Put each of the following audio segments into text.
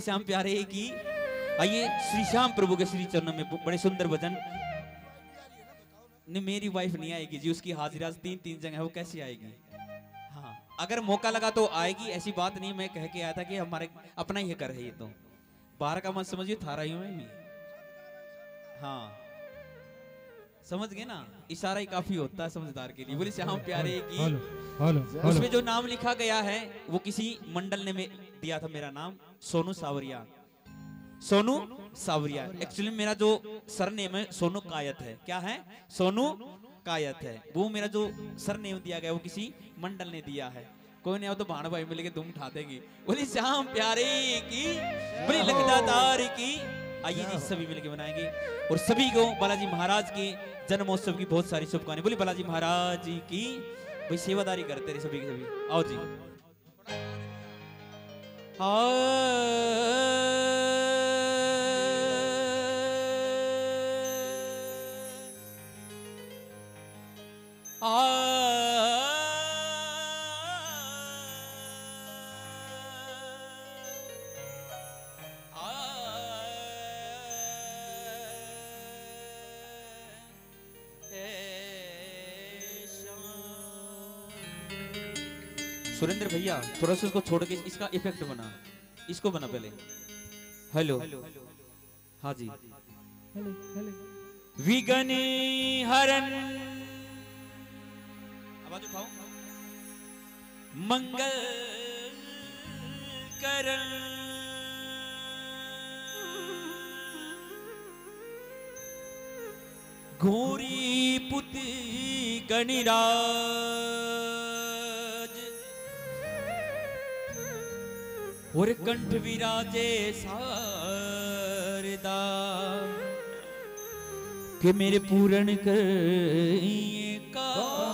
श्याम प्यारे की। आइए श्री श्याम प्रभु के श्री चरणों में बड़े सुंदर भजन। नहीं मेरी वाइफ नहीं आएगी जी, उसकी हाजिरा 3 जगह है, वो कैसे आएगी? हाँ अगर मौका लगा तो आएगी, ऐसी बात नहीं। मैं कह के आया था कि हमारे अपना ही कर है ये, तो बाहर का मत समझिए, थारा ही मैं भी। हाँ समझ गए ना, इशारा ही काफी होता है समझदार के लिए। बोले श्याम प्यारे की। उसमें जो नाम लिखा गया है वो किसी मंडल ने में दिया था, मेरा नाम सोनू सावरिया। सोनू सावरिया एक्चुअली मेरा जो सरनेम है सोनू कायत है। क्या है? सोनू कायत है। वो मेरा जो सरनेम दिया गया वो किसी मंडल ने दिया है। कोई नहीं आओ तो भाण भाई मिलके धूम उठा देगी। बोली श्याम प्यारे की, बोली लखदातार की। आइए जी सभी मिलके मनाएंगे और सभी को बालाजी महाराज के जन्मोत्सव की बहुत सारी शुभकामनाएं। बोली बालाजी महाराज की। भाई सेवादारी करते रहे सभी के सभी। आओ जी। सुरेंद्र भैया थोड़ा सा उसको छोड़ के इसका इफेक्ट बना, इसको बना पहले। हेलो हाँ जी। विघ्न हरन, आवाज उठाओ। मंगल करन, घोरी पुति गणिराज और कंठ विराजे शारदा के मेरे पूर्ण करिए का।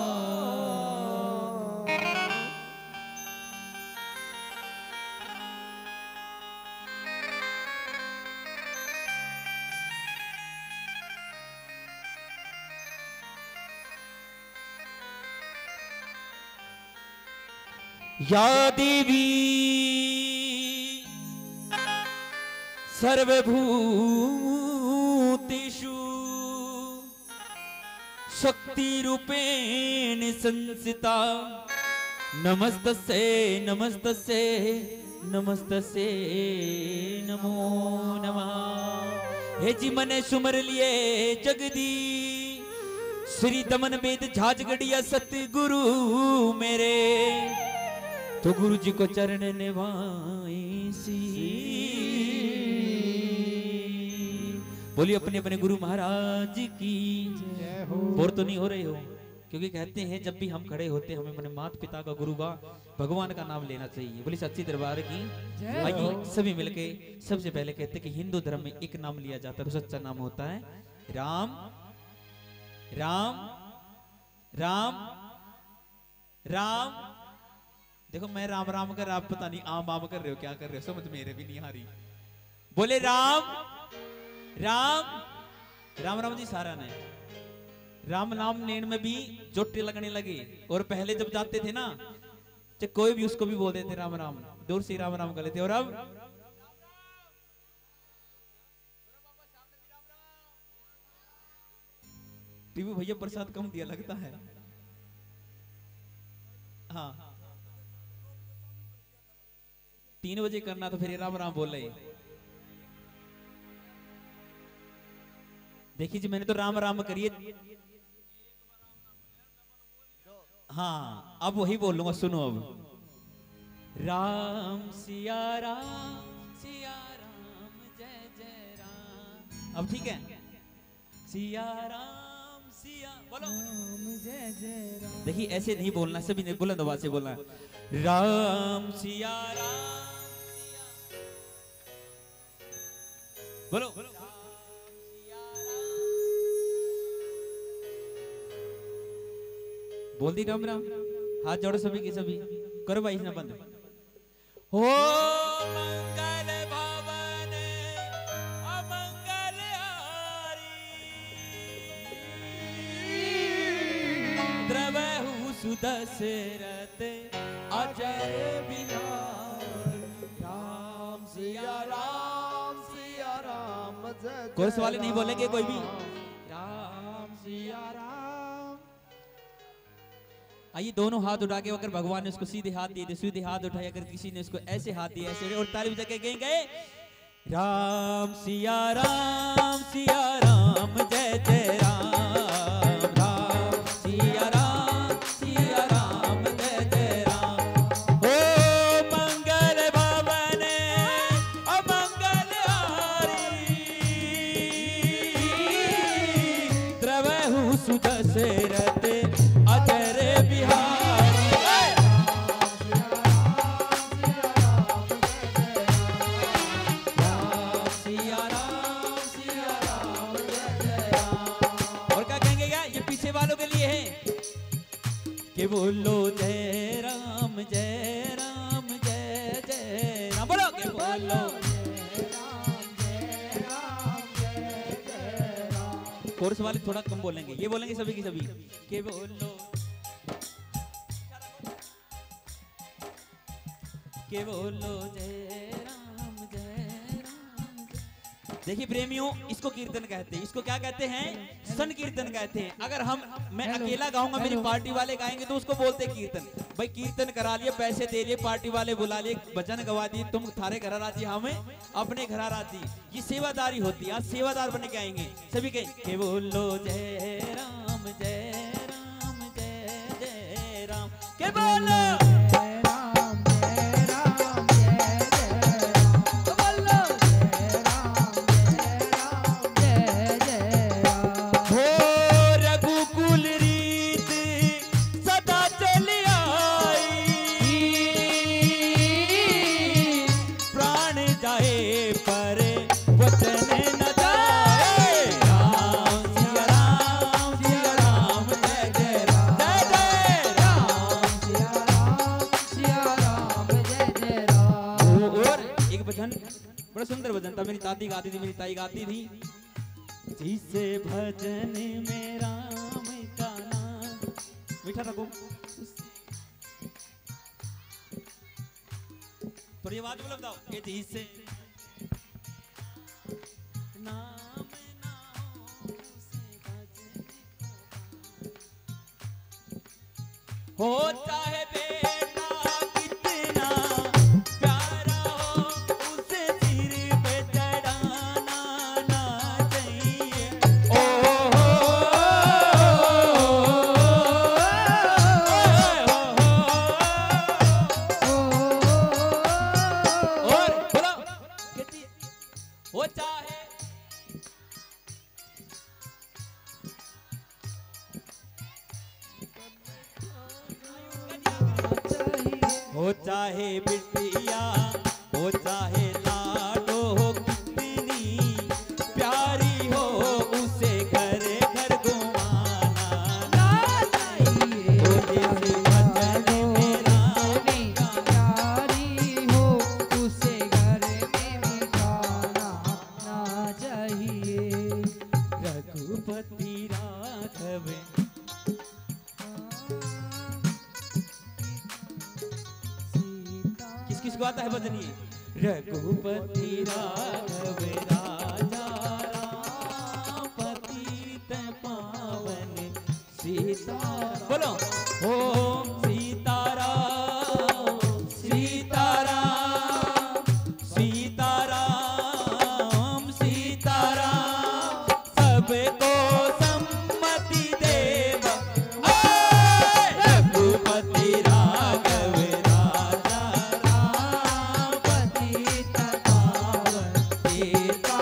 या देवी सर्वभूतेषु शक्ति रूपेण संस्थिता, नमस्तस्यै नमस्तस्यै नमस्तस्यै नमो नमः। हे जी मने सुमर लिए जगदी श्री दमन वेद झाजगढ़िया सतगुरु मेरे, तो गुरु जी को चरण निभाई सी। बोलिए अपने अपने गुरु महाराज की जय हो। बोर तो नहीं हो रहे हो? क्योंकि कहते हैं जब भी हम खड़े होते हैं हमें अपने माता पिता का, गुरु का, भगवान का नाम लेना चाहिए। बोलिए सच्ची दरबार की। आइए सभी मिलके सबसे पहले कहते हैं कि हिंदू धर्म में एक नाम लिया जाता है तो सच्चा नाम होता है राम राम राम राम। देखो मैं राम राम कर, आप पता नहीं आम आम कर रहे हो, क्या कर रहे हो, समझ मेरे भी नहीं आ रही। बोले राम राम राम राम जी। सारा ने राम नाम लेने में भी जोटे लगने लगे। और पहले जब जाते थे ना तो कोई भी उसको भी बोल देते राम राम, दूर से राम राम कर लेते। और अब टीवी भैया प्रसाद कम दिया लगता है। हाँ 3 बजे करना तो फिर राम राम बोल रहे। देखिए जी मैंने तो राम राम करिए। हाँ अब वही बोलूंगा, सुनो अब। राम सिया राम जय जय राम। अब ठीक है, सिया राम सिया बोलो राम जय जय राम। देखिए ऐसे नहीं बोलना, सभी ने बुलंद आवाज से बोलना राम सिया राम बोलो। बोल दी राम राम। हाथ जोड़ो सभी के सभी, करो भाई ना बंद। हो मंगल भवन अमंगल हारी, द्रवहु सुदशरथ अजय बिहारी। राम सिया राम कोरस वाले नहीं बोलेंगे कोई भी। राम सिया राम। आइए दोनों हाथ उठा के, अगर भगवान ने उसको सीधे हाथ दिए तो सीधे हाथ उठाए, अगर किसी ने उसको ऐसे हाथ दिए ऐसे, और ताली बजा के गए राम सिया राम जय जय राम। राम सिया राम जय जय राम। ओ मंगल भवन अमंगल हारी, द्रवहु सुदशरथ अजर बिहारी। और क्या कहेंगे, क्या ये पीछे वालों के लिए है कि बोलो जय राम जय राम, बोलो कि बोलो जय राम जय राम। कोरस वाले थोड़ा कम बोलेंगे, ये बोलेंगे सभी की सभी कि बोलो जय राम जय राम। देखिए प्रेमियों, इसको कीर्तन कहते हैं, इसको क्या कहते हैं, सन कीर्तन कहते हैं। अगर मैं अकेला गाऊंगा, मेरी पार्टी वाले गाएंगे तो उसको बोलते हैं कीर्तन। भाई कीर्तन करा लिए, पैसे दे लिए, पार्टी वाले बुला लिए, भजन गवा दिए, तुम थारे घर राजी, हमें अपने घर राजी, ये सेवादारी होती है। आज सेवादार बन के आएंगे सभी के बोलो जय राम जय राम, के बोलो बड़ा सुंदर भजन था, मेरी दादी गाती थी, मेरी ताई गाती थी। जिसे भजन में राम का नाम, मीठा रखो थोड़ी आवाज में बताओ, ये जिसे नाम ना हो चाहे बेटा कितना प्यारा हो, उसे सिर पे चढ़ाना ना चाहिए। और बोलो वो चाहे हो चाहे बिटिया हो चाहे लाडो हो, कितनी प्यारी हो, उसे घर घर घुमाना ना चाहिए। हो जिसे भजन में राम का प्यारी हो, उसे घर में बिठाना ना चाहिए। रघुपति राघव किसको आता है भजन ये? रघुपति राघव राजा राम, पतित पावन सीताराम। बोलो ओम सीताराम सीताराम सीताराम सीताराम, सबको सम्मति देव रघुपति राघव राजा राम, पतित पावन सीता।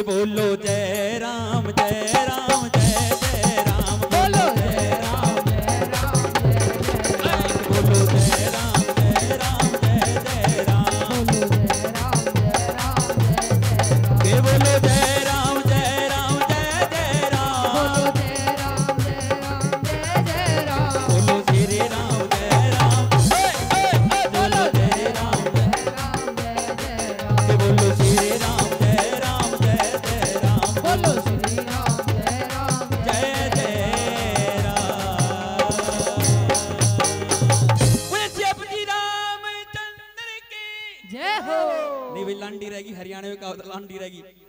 बोलो जय राम जय राम जय जय राम, बोलो जय राम जय राम जय जय राम, बोलो जय राम जय राम जय जय राम, बोलो जय राम जय राम जय जय राम, के बोलो जय राम जय राम जय जय राम, बोलो जय राम जय राम जय जय राम, बोलो श्री राम जय राम, बोलो जय राम जय राम जय जय राम, के बोलो श्री राम जय राम जय जय राम, बोलो श्री राम जय राम जय जय राम। बोले श्री रामचंद्र की जय हो। नहीं भाई लांडी रहेगी, हरियाणा में कहा होता लांडी रहेगी।